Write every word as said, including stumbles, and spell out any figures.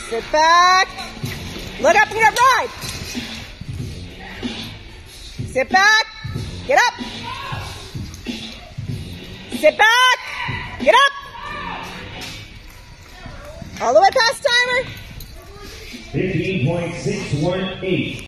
Sit back. Look up and get right. Sit back. Get up. Sit back. Get up. All the way past timer. fifteen point six one eight.